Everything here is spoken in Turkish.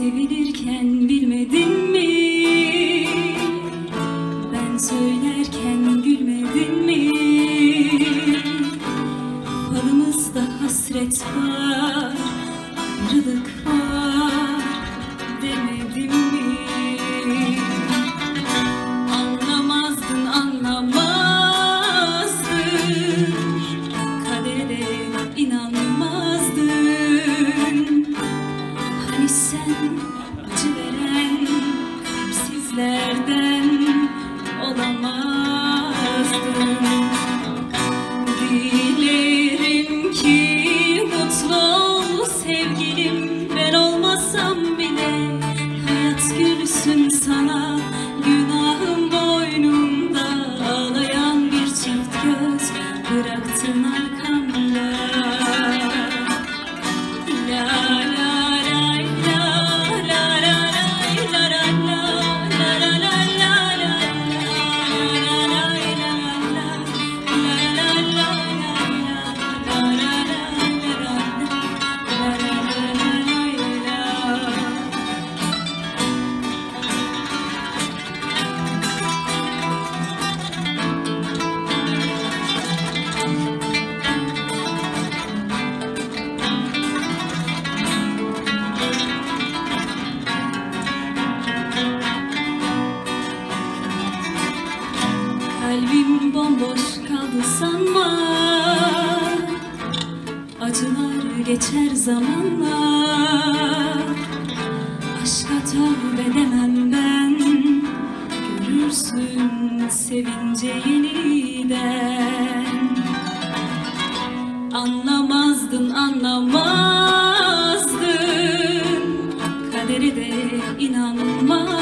Sevilirken bilmedin mi? Ben söylerken gülmedin mi? Falımızda hasret var, ayrılık var demedim mi? Anlamazdın, anlamazdın, kadere de inanmazdın. Hani sen acı veren kalpsizlerden olamazdın. Dilerim ki mutlu ol sevgilim, ben olmasam bile hayat gülsün sana. Günahım boynumda, ağlayan bir çift göz bıraktın arkamda. Kalbim bomboş kaldı sanma, acılar geçer zamanla. Aşka tövbe demem ben, görürsün sevince yeniden. Anlamazdın, anlamazdın, kadere de inanmazdın.